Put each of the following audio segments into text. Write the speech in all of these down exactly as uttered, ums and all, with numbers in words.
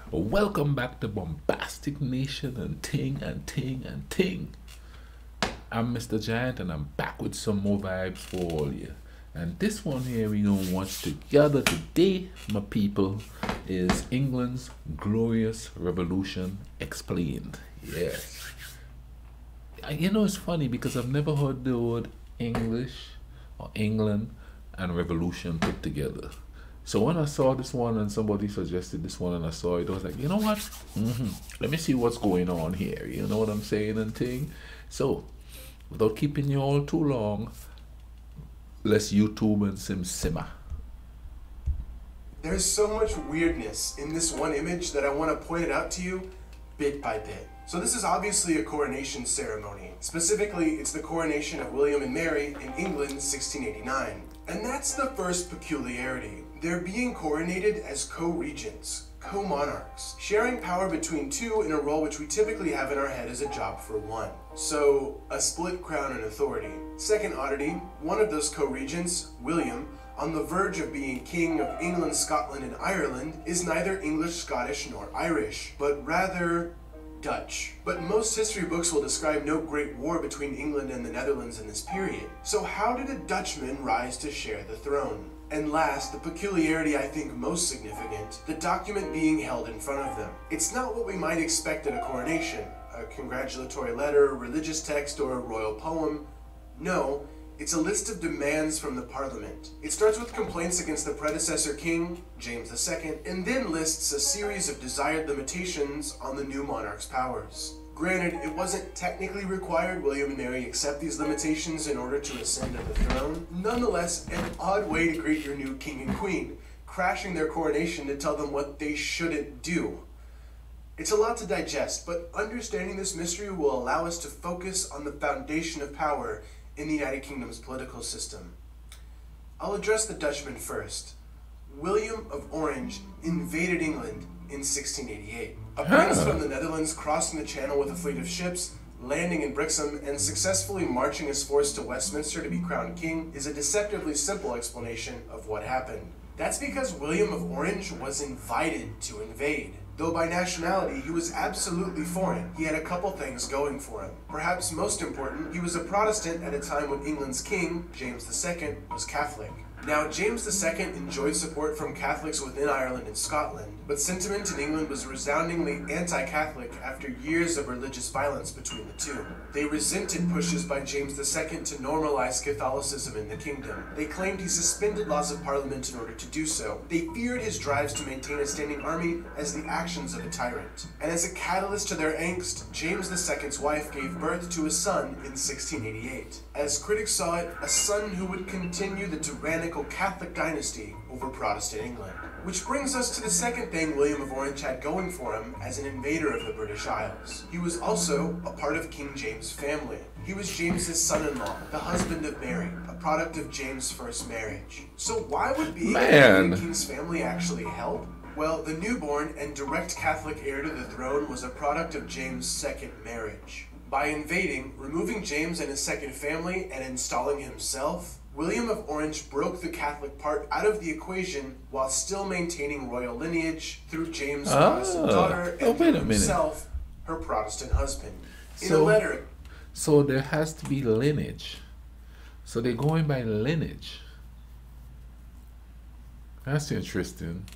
Welcome back to Bombastic Nation and Ting and Ting and Ting. I'm Mister Giant and I'm back with some more vibes for all you. And this one here we gonna watch together today, my people, is England's Glorious Revolution Explained. Yes. You know, it's funny because I've never heard the word English or England and revolution put together. So when I saw this one and somebody suggested this one and I saw it, I was like, you know what? hmm Let me see what's going on here. You know what I'm saying and thing. So without keeping you all too long, let's YouTube and sim simmer. There's so much weirdness in this one image that I want to point it out to you bit by bit. So this is obviously a coronation ceremony. Specifically, it's the coronation of William and Mary in England, sixteen eighty-nine. And that's the first peculiarity. They're being coronated as co-regents, co-monarchs, sharing power between two in a role which we typically have in our head as a job for one. So, a split crown and authority. Second oddity, one of those co-regents, William, on the verge of being King of England, Scotland, and Ireland, is neither English, Scottish, nor Irish, but rather Dutch. But most history books will describe no great war between England and the Netherlands in this period. So how did a Dutchman rise to share the throne? And last, the peculiarity I think most significant, the document being held in front of them. It's not what we might expect at a coronation, a congratulatory letter, a religious text, or a royal poem. No, it's a list of demands from the Parliament. It starts with complaints against the predecessor king, James the Second, and then lists a series of desired limitations on the new monarch's powers. Granted, it wasn't technically required William and Mary accept these limitations in order to ascend to the throne. Nonetheless, an odd way to greet your new king and queen, crashing their coronation to tell them what they shouldn't do. It's a lot to digest, but understanding this mystery will allow us to focus on the foundation of power in the United Kingdom's political system. I'll address the Dutchman first. William of Orange invaded England in sixteen eighty-eight. A prince from the Netherlands crossing the channel with a fleet of ships, landing in Brixham, and successfully marching his force to Westminster to be crowned king is a deceptively simple explanation of what happened. That's because William of Orange was invited to invade. Though by nationality he was absolutely foreign, he had a couple things going for him. Perhaps most important, he was a Protestant at a time when England's king, James the Second, was Catholic. Now, James the Second enjoyed support from Catholics within Ireland and Scotland, but sentiment in England was resoundingly anti-Catholic after years of religious violence between the two. They resented pushes by James the Second to normalize Catholicism in the kingdom. They claimed he suspended laws of parliament in order to do so. They feared his drives to maintain a standing army as the actions of a tyrant. And as a catalyst to their angst, James the Second's wife gave birth to a son in sixteen eighty-eight. As critics saw it, a son who would continue the tyrannical Catholic dynasty over Protestant England. Which brings us to the second thing William of Orange had going for him as an invader of the British Isles. He was also a part of King James' family. He was James's son-in-law, the husband of Mary, a product of James' first marriage. So why would being in the king's family actually help? Well, the newborn and direct Catholic heir to the throne was a product of James' second marriage. By invading, removing James and his second family, and installing himself, William of Orange broke the Catholic part out of the equation while still maintaining royal lineage through James' Oh. Protestant daughter Oh, and wait a through minute. himself, her Protestant husband. In So- a letter, So there has to be lineage. So they're going by lineage. That's interesting.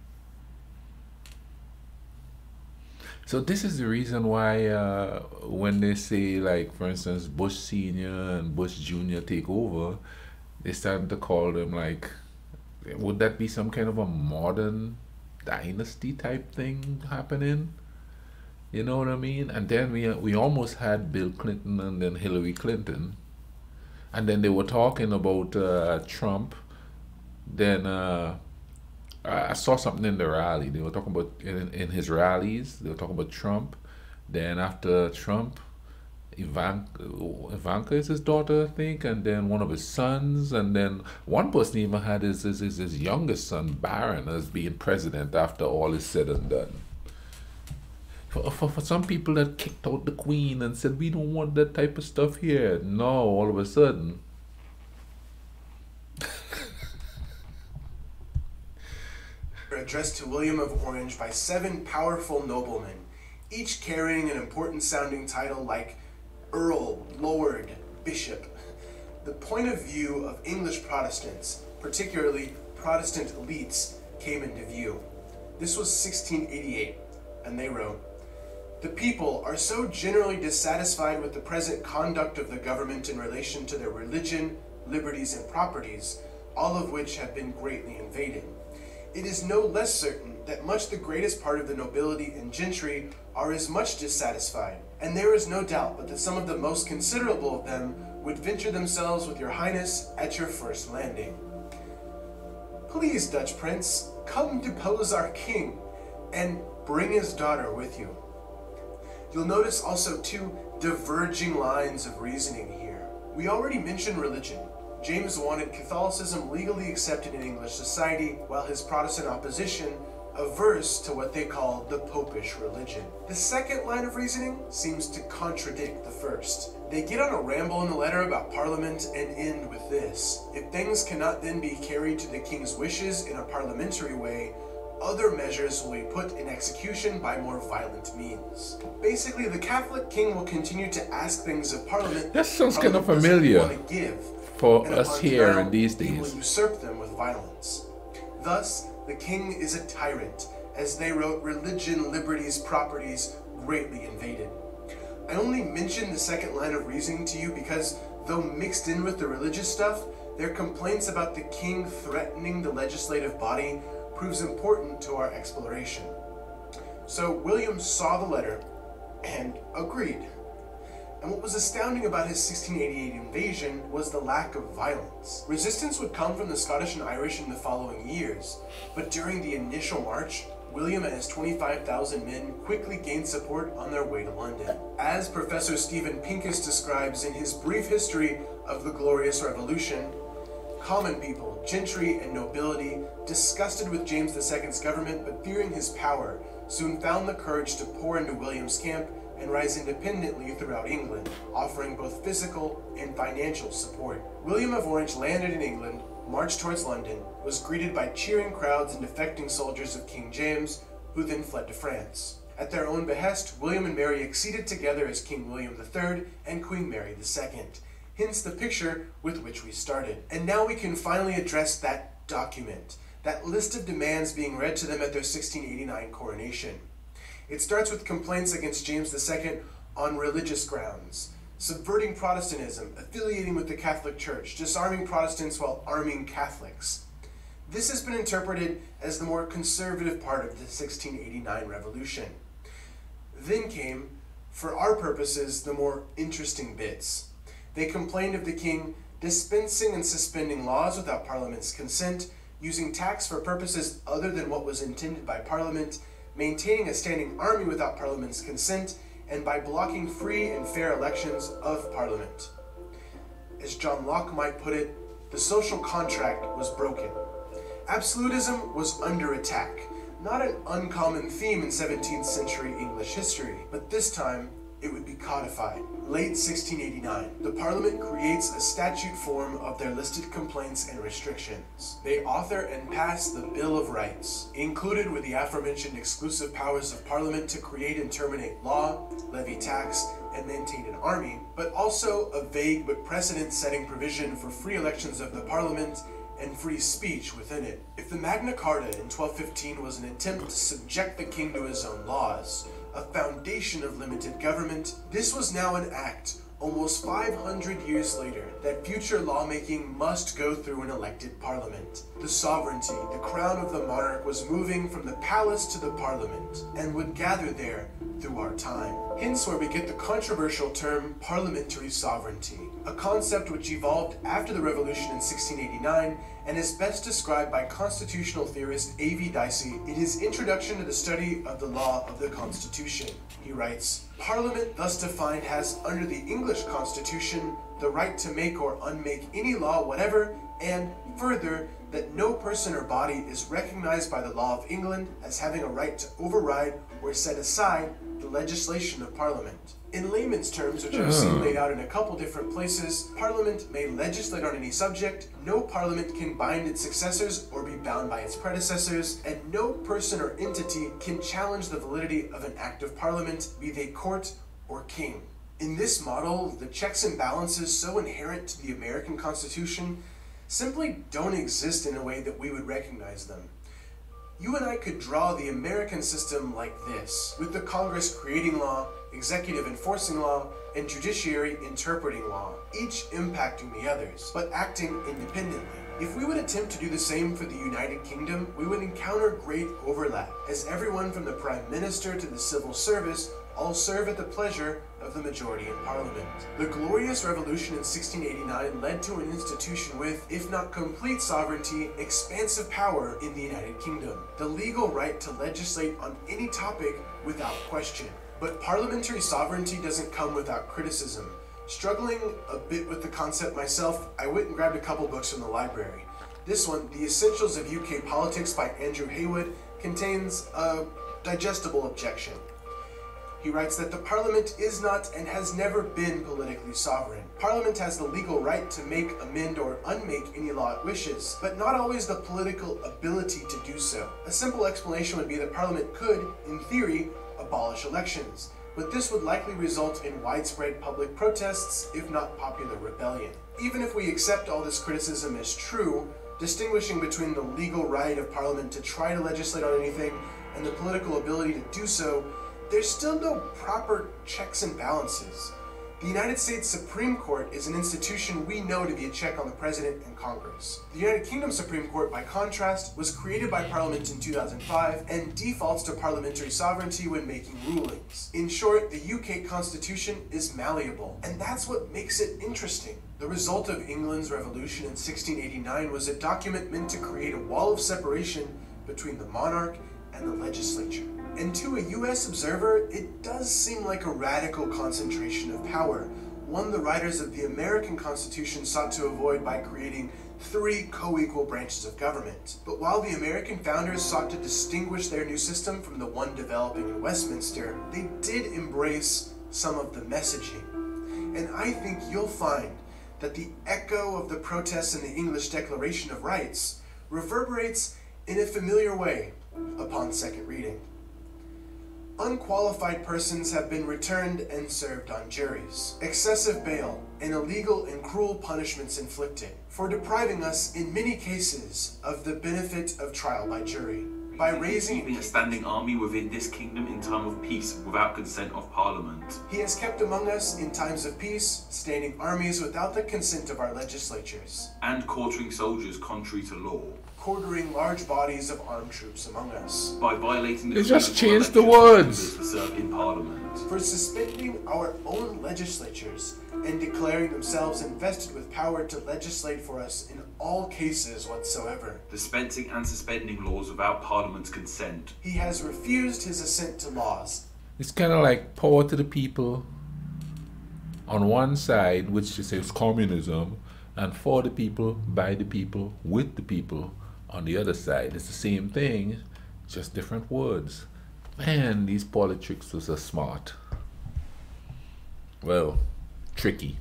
So this is the reason why uh, when they say, like, for instance, Bush Senior and Bush Junior take over, they started to call them, like, would that be some kind of a modern dynasty type thing happening? You know what I mean? And then we we almost had Bill Clinton and then Hillary Clinton, and then they were talking about uh, Trump. Then uh, I I saw something in the rally. They were talking about in, in his rallies. They were talking about Trump. Then after Trump, Ivanka, Ivanka is his daughter, I think, and then one of his sons, and then one person even had his his, his, his youngest son, Barron, as being president after all is said and done. For, for, for some people that kicked out the queen and said, we don't want that type of stuff here. No, all of a sudden, addressed to William of Orange by seven powerful noblemen, each carrying an important sounding title like Earl, Lord, Bishop. The point of view of English Protestants, particularly Protestant elites, came into view. This was sixteen eighty-eight, and they wrote, "The people are so generally dissatisfied with the present conduct of the government in relation to their religion, liberties, and properties, all of which have been greatly invaded. It is no less certain that much the greatest part of the nobility and gentry are as much dissatisfied, and there is no doubt but that some of the most considerable of them would venture themselves with your highness at your first landing. Please, Dutch prince, come depose our king, and bring his daughter with you." You'll notice also two diverging lines of reasoning here. We already mentioned religion. James wanted Catholicism legally accepted in English society, while his Protestant opposition averse to what they called the Popish religion. The second line of reasoning seems to contradict the first. They get on a ramble in the letter about Parliament and end with this: "If things cannot then be carried to the king's wishes in a parliamentary way, other measures will be put in execution by more violent means." Basically, the Catholic king will continue to ask things of Parliament That sounds kind of Parliament familiar want to give, for and us upon here denial, in these he will days. usurp them with violence. Thus, the king is a tyrant, as they wrote, religion, liberties, properties greatly invaded. I only mention the second line of reasoning to you because, though mixed in with the religious stuff, their complaints about the king threatening the legislative body proves important to our exploration. So William saw the letter and agreed. And what was astounding about his sixteen eighty-eight invasion was the lack of violence. Resistance would come from the Scottish and Irish in the following years, but during the initial march, William and his twenty-five thousand men quickly gained support on their way to London. As Professor Stephen Pincus describes in his brief history of the Glorious Revolution, common people, gentry, and nobility, disgusted with James the Second's government but fearing his power, soon found the courage to pour into William's camp and rise independently throughout England, offering both physical and financial support. William of Orange landed in England, marched towards London, was greeted by cheering crowds and defecting soldiers of King James, who then fled to France. At their own behest, William and Mary acceded together as King William the Third and Queen Mary the Second. Hence the picture with which we started. And now we can finally address that document, that list of demands being read to them at their sixteen eighty-nine coronation. It starts with complaints against James the Second on religious grounds, subverting Protestantism, affiliating with the Catholic Church, disarming Protestants while arming Catholics. This has been interpreted as the more conservative part of the sixteen eighty-nine revolution. Then came, for our purposes, the more interesting bits. They complained of the king dispensing and suspending laws without Parliament's consent, using tax for purposes other than what was intended by Parliament, maintaining a standing army without Parliament's consent, and by blocking free and fair elections of Parliament. As John Locke might put it, the social contract was broken. Absolutism was under attack, not an uncommon theme in seventeenth century English history, but this time it would be codified. Late sixteen eighty-nine, the Parliament creates a statute form of their listed complaints and restrictions. They author and pass the Bill of Rights, included with the aforementioned exclusive powers of Parliament to create and terminate law, levy tax, and maintain an army, but also a vague but precedent-setting provision for free elections of the Parliament and free speech within it. If the Magna Carta in twelve fifteen was an attempt to subject the king to his own laws, a foundation of limited government, this was now an act, almost five hundred years later, that future lawmaking must go through an elected parliament. The sovereignty, the crown of the monarch, was moving from the palace to the parliament, and would gather there through our time. Hence where we get the controversial term parliamentary sovereignty, a concept which evolved after the revolution in sixteen eighty-nine and is best described by constitutional theorist A V Dicey in his introduction to the study of the law of the Constitution. He writes, "Parliament thus defined has, under the English Constitution, the right to make or unmake any law whatever, and further, that no person or body is recognized by the law of England as having a right to override or set aside the legislation of Parliament. In layman's terms, which I've seen laid out in a couple different places, Parliament may legislate on any subject, no Parliament can bind its successors or be bound by its predecessors, and no person or entity can challenge the validity of an act of Parliament, be they court or king. In this model, the checks and balances so inherent to the American Constitution simply don't exist in a way that we would recognize them. You and I could draw the American system like this, with the Congress creating law, executive enforcing law, and judiciary interpreting law, each impacting the others, but acting independently. If we would attempt to do the same for the United Kingdom, we would encounter great overlap, as everyone from the Prime Minister to the civil service all serve at the pleasure of the majority in Parliament. The Glorious Revolution in sixteen eighty-nine led to an institution with, if not complete sovereignty, expansive power in the United Kingdom. The legal right to legislate on any topic without question. But parliamentary sovereignty doesn't come without criticism. Struggling a bit with the concept myself, I went and grabbed a couple books from the library. This one, The Essentials of U K Politics by Andrew Haywood, contains a digestible objection. He writes that the Parliament is not and has never been politically sovereign. Parliament has the legal right to make, amend, or unmake any law it wishes, but not always the political ability to do so. A simple explanation would be that Parliament could, in theory, abolish elections, but this would likely result in widespread public protests, if not popular rebellion. Even if we accept all this criticism as true, distinguishing between the legal right of Parliament to try to legislate on anything and the political ability to do so, there's still no proper checks and balances. The United States Supreme Court is an institution we know to be a check on the President and Congress. The United Kingdom Supreme Court, by contrast, was created by Parliament in two thousand five and defaults to parliamentary sovereignty when making rulings. In short, the U K Constitution is malleable, and that's what makes it interesting. The result of England's revolution in sixteen eighty-nine was a document meant to create a wall of separation between the monarch and the legislature. And to a U S observer, it does seem like a radical concentration of power, one the writers of the American Constitution sought to avoid by creating three co-equal branches of government. But while the American founders sought to distinguish their new system from the one developing in Westminster, they did embrace some of the messaging. And I think you'll find that the echo of the protests in the English Declaration of Rights reverberates in a familiar way upon second reading. Unqualified persons have been returned and served on juries. Excessive bail and illegal and cruel punishments inflicted for depriving us, in many cases, of the benefit of trial by jury. By raising keeping a standing army within this kingdom in time of peace without consent of Parliament. He has kept among us in times of peace standing armies without the consent of our legislatures. And quartering soldiers contrary to law. Quartering large bodies of armed troops among us. By violating the They just changed the words. To serve in Parliament. For suspending our own legislatures and declaring themselves invested with power to legislate for us in all cases whatsoever. Dispensing and suspending laws without Parliament's consent. He has refused his assent to laws. It's kind of like power to the people on one side, which is communism, and for the people, by the people, with the people on the other side. It's the same thing, just different words. Man, these politics are smart. Well, tricky.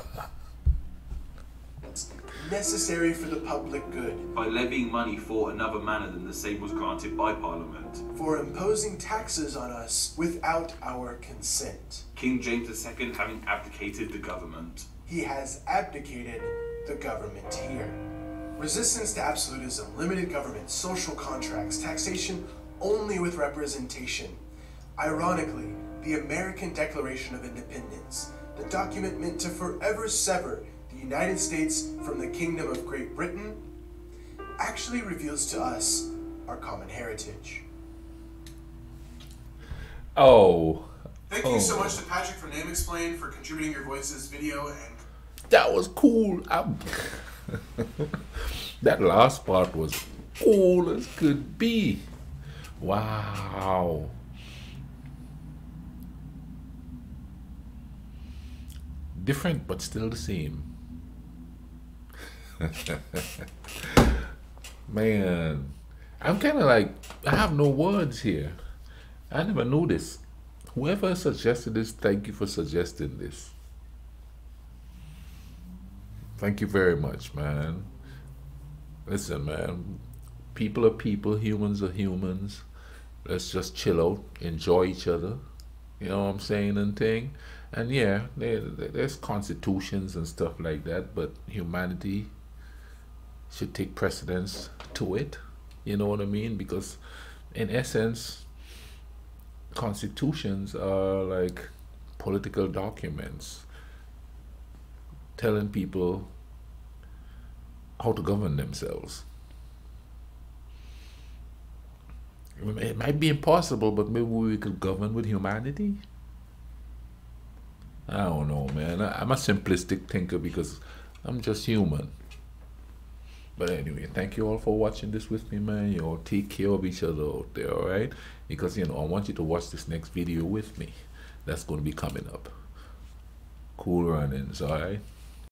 Necessary for the public good. By levying money for another manner than the same was granted by Parliament. For imposing taxes on us without our consent. King James the Second having abdicated the government. He has abdicated the government here. Resistance to absolutism, limited government, social contracts, taxation only with representation. Ironically, the American Declaration of Independence, the document meant to forever sever the United States from the Kingdom of Great Britain, actually reveals to us our common heritage. Oh. Thank oh. you so much to Patrick from Name Explain for contributing your voice to this video. And that was cool. That last part was cool as could be. Wow. Different but still the same. Man, I'm kind of like, I have no words here. I never knew this. Whoever suggested this, thank you for suggesting this. Thank you very much, man. Listen, man. People are people, humans are humans. Let's just chill out, enjoy each other. You know what I'm saying and thing. And yeah, there, there's constitutions and stuff like that, but humanity should take precedence to it. You know what I mean? Because in essence, constitutions are like political documents telling people how to govern themselves. It might be impossible, but maybe we could govern with humanity. I don't know, man. I, I'm a simplistic thinker because I'm just human. But anyway, thank you all for watching this with me, man. You all take care of each other out there, alright? Because, you know, I want you to watch this next video with me. That's going to be coming up. Cool runnings, alright?